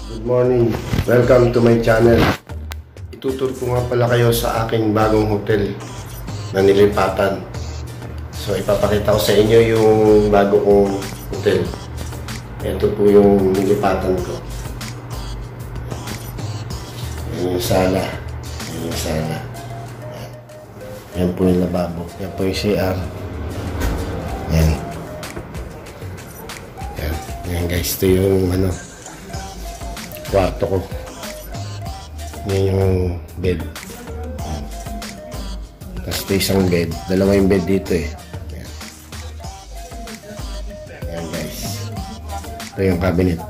Good morning, welcome to my channel. Itutur ko nga pala kayo sa aking bagong hotel na nilipatan. So ipapakita ko sa inyo yung bago kong hotel. Ito po yung nilipatan ko. Yan yung sala. Yan yung sala. Yan po yung lababo. Yan po yung CR. Yan. Yan. Yan guys, ito yung kwarto ko. Yan yung bed. Yan. Tapos ito isang bed. Dalawa yung bed dito eh. Yan. Yan guys. Ito yung cabinet.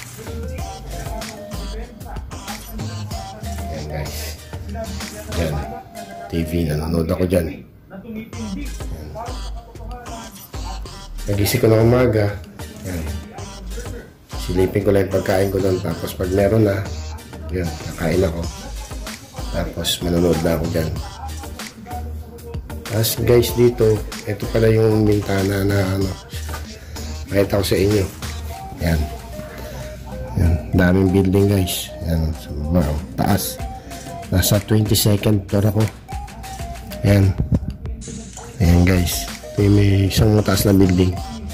Yan guys. Yan. TV. Nanonood ako dyan. Yan. Nagising ko na umaga. Yan. Silipin ko lang yung pagkain ko doon. Tapos pag meron na, yun, kakain ako. Tapos manonood na ako dyan. Tapos guys dito, ito pala yung bintana na makita ko sa inyo. Yan. Yan. Daming building guys. Yan. So, wow, taas. Nasa 22nd floor ako. Yan. Ayan guys. Ito yung may isang mataas na building.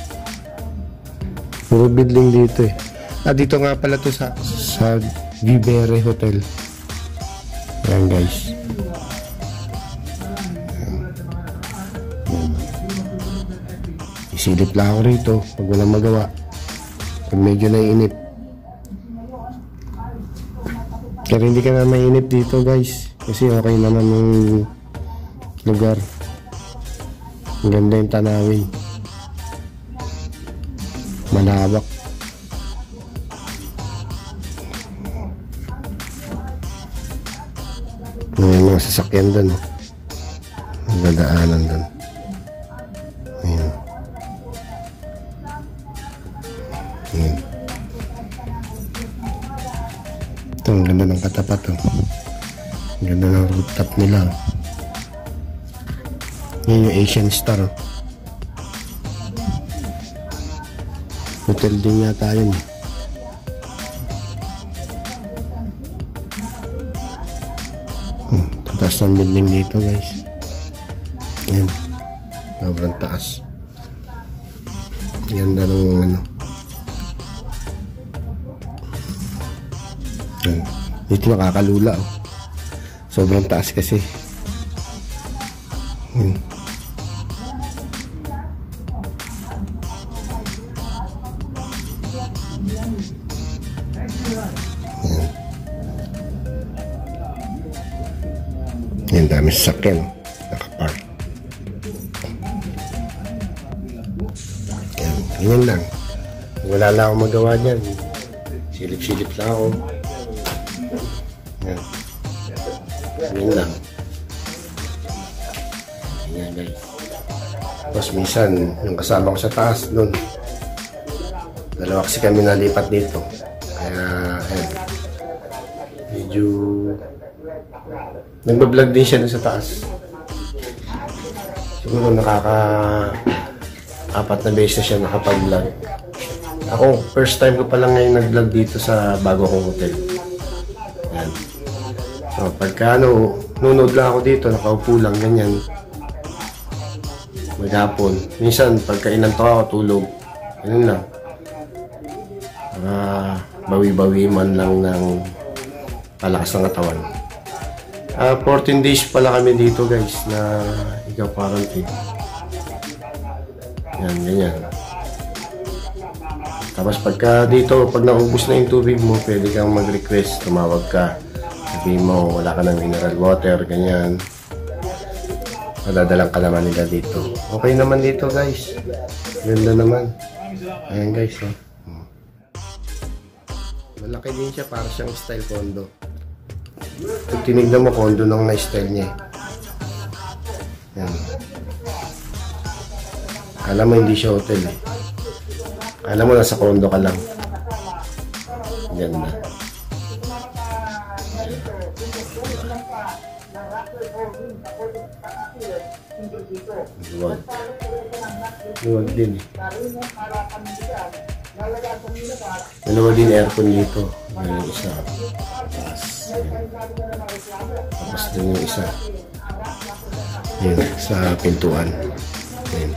Puro building dito eh. Dito nga pala to sa Vivere Hotel. Ayan guys. Ayan. Isilip lang ako rito pag walang magawa. Pag medyo naiinip. Pero hindi ka na mainip dito guys. Kasi okay naman yung lugar. Ang ganda yung tanawin. Malawak. May mga sasakyan doon. Ang dadaanan doon. Ayan. Ayan. Ito, ang ganda ng katapat. Ang ganda ng rooftop nila. Yan yung Asian Star. Hotel din yata yun. Taas ng building dito guys. Yan. Sobrang taas. Ganda ng Yan. Dito nakakalula oh. Sobrang taas kasi. Yan. Yan, dami sasakyan nakapark. Yan, ganyan lang. Wala lang akong magawa dyan. Silip-silip lang ako. Yan. Ganyan lang. Yan guys. Tapos minsan, yung kasama ko sa taas nun, dalawa kasi kami nalipat dito. Kaya, ayan. Medyo nagbablog din siya dun sa taas. Siguro nakaka-4 na beses na siya nakapag-vlog. Ako, first time ko pa lang ngayon nag-vlog dito sa bago kong hotel. Ayan. So, pagka nunod lang ako dito, nakaupo lang, ganyan. Maghapon. Minsan, pagka inantok ako, tulog. Ganyan lang. Bawi-bawi man lang ng palakas ng katawan. 14 days pala kami dito guys na ikaw quarantine. Yan, ganyan. Tapos pagka dito, pag naubos na yung tubig mo, pwede kang mag-request, tumawag ka. Sabihin mo, wala ka ng mineral water, ganyan. Madadalang ka naman nila dito. Okay naman dito guys. Ganda naman. Ayan guys. Oh. Malaki din siya, para siyang style condo. Pag tinignan mo, condo nang na-style niya. Yan. Alam mo, hindi siya hotel eh. Alam mo, nasa condo ka lang. Ganda. Luwag. Luwag din eh. Dalawa din aircon dito. Yan yung isa. Tapos, tapos din yung isa. Yan, sa pintuan. Yan.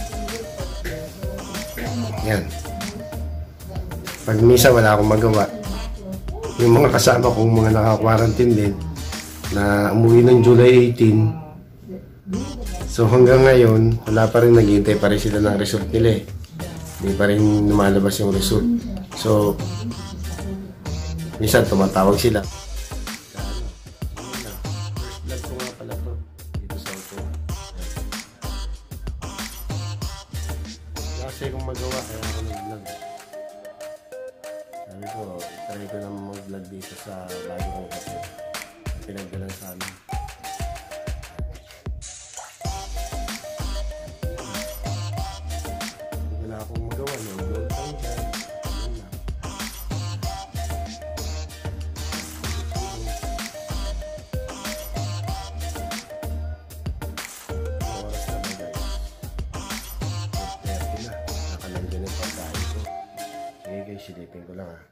Yan. Pag misa wala akong magawa, yung mga kasama kong mga naka-quarantine din, na umuwi ng July 18, so hanggang ngayon, wala pa rin, naghihintay pa rin sila ng result nila eh. Hindi pa rin lumalabas yung result. So, minsan tumatawag sila. First vlog ko nga pala to. Dito sa auto. Kasi kung magawa, kaya ako nag-vlog. Sabi ko, try ko naman mag-vlog dito sa bago kong kasi. Pinagdalan sa amin. Wala akong magawa, no? Load time dyan. Oras na ba guys? 8:30 na. Nakalagyan ng pagkain ko. Sige guys, silipin ko lang ha.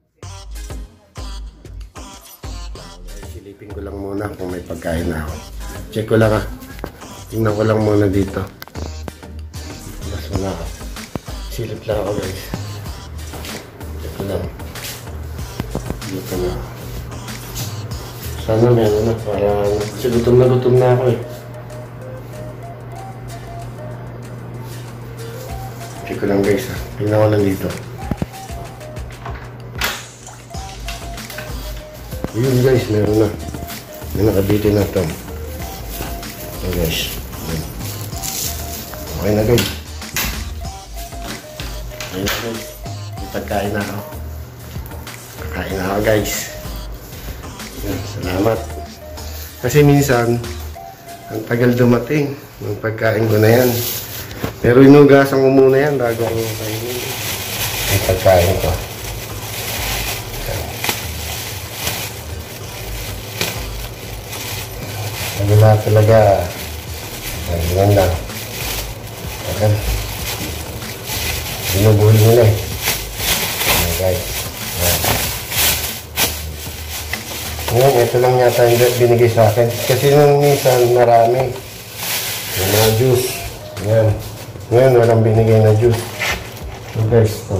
Silipin ko lang muna kung may pagkain na ako. Check ko lang ha. Tingnan ko lang muna dito. Mas wala ako. Silip lang ako guys. Check ko lang. Dito na. Sana meron na. Parang kasi gutom na ako eh. Check ko lang guys ha. Tingnan ko lang dito. Yun guys, meron na. May nakabitin na ito. Okay guys. Okay na guys. Okay na guys. May pagkain na ako. Kakain na ako guys. Yan, salamat. Kasi minsan, ang tagal dumating ng pagkain ko na yan. Pero inugasan ko muna yan bago ako kainin. May pagkain ko. Ano na talaga, ganyan lang. Okay. Binubuhin nila eh. Ayan guys. Ngayon, ito lang yata yung binigay sa akin. Kasi nung minsan marami. Yung mga juice. Ayan. Ngayon, walang binigay na juice. So guys, ito.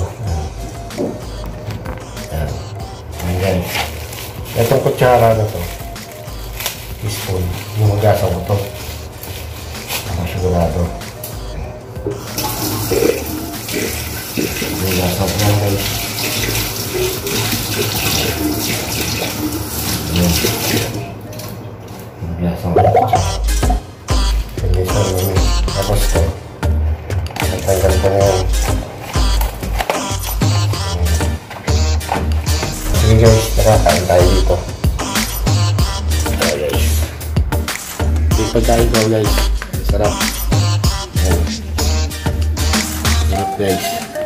Ayan. Ayan guys. Itong kutsara na to. Teaspoon. Yung magasan ko ito. Sigurado. Yung magasan ko lang guys. Yung magasan ko lang. Kamisan namin. Tapos ito. Natanggal ko na yan. Sige guys, nakakain tayo dito. Pagkain ko guys, sarap. Ayan. Sarap guys.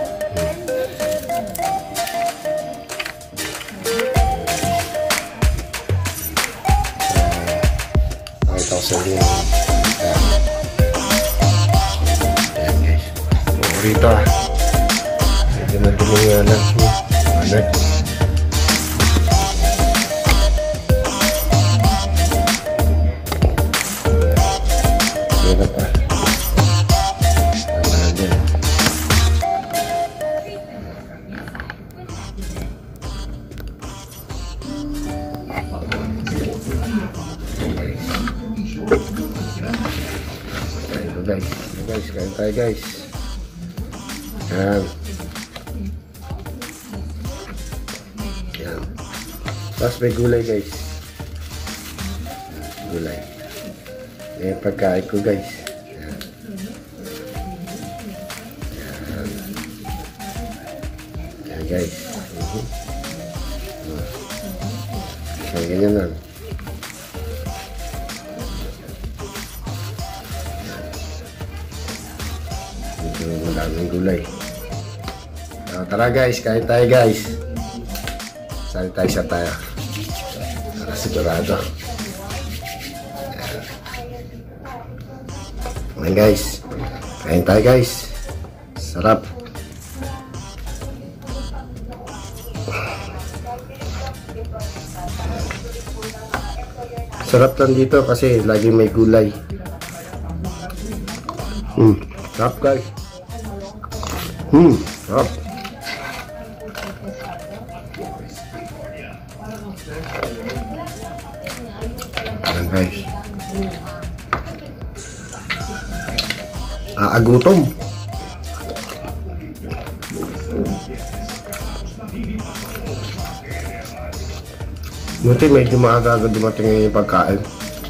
Pakita ko sa inyo. Ayan guys. Rito ah. Medyo na dumungan lang. Ano? Guys, kain tayo guys. Yan. Yan. Tapos may gulay guys. Gulay. Yan pagkain ko guys. Yan. Yan. Yan guys. Yan ganyan lang. Madaming gulay. Tara guys, kain tayo guys. Sali tayo sa tayo. Sigurado. Ayan guys. Kain tayo guys. Sarap. Sarap lang dito kasi lagi may gulay. Sarap guys. Sarap. Ayan guys. Agutom. Buti medyo maaga-aga dumating ngayon yung pagkain.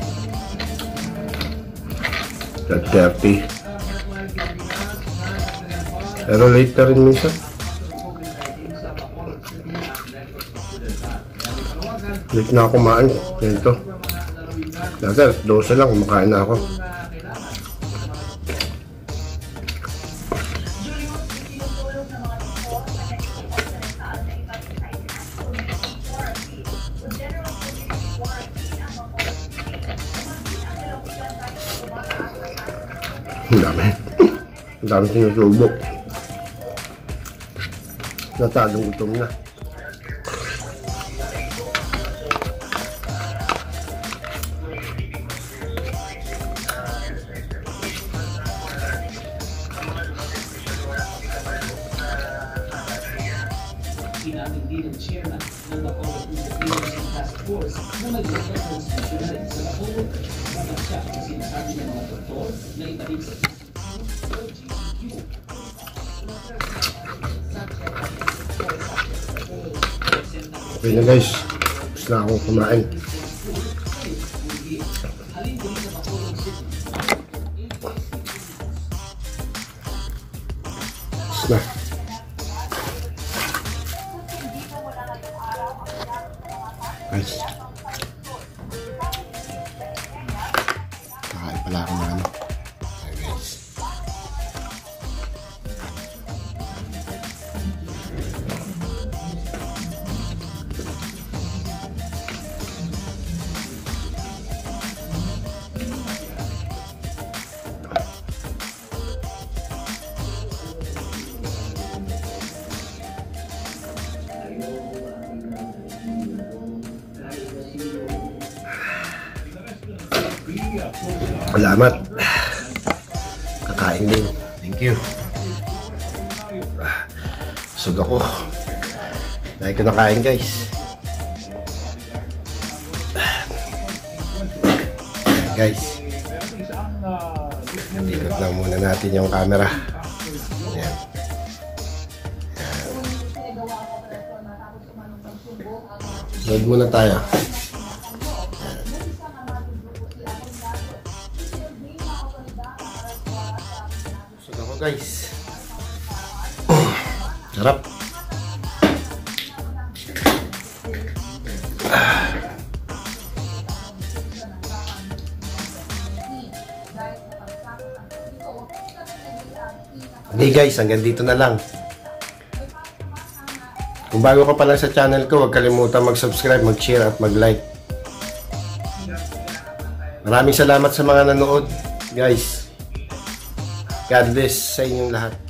30. Pero late na rin minsan. Late na ako kumain. Ganito. Dati 12 lang kumakain na ako. Ang dami. Ang dami sinusubo. Natadong gutom na. Sinabi din ng chairman ng Bacolod Integrated Task Force na mag-refer constitutional sa Bacolod bakit siya ang sinasabi ng mga doktor na italib sa LGBTQ. Okay na guys, gusto na akong kumain. Gusto na. Guys, kakain pala ako na ano. Okay guys. Salamat. Kakain din. Thank you. Sug ako. Dahil ko nakain guys. Guys. Ikot lang muna natin yung camera. Ayan. Load muna tayo. Guys, sarap. Okay guys, hanggang dito na lang. Kung bago ka pa lang sa channel ko, huwag kalimutan mag-subscribe, mag-share at mag-like. Maraming salamat sa mga nanood, guys. God bless sa inyong lahat.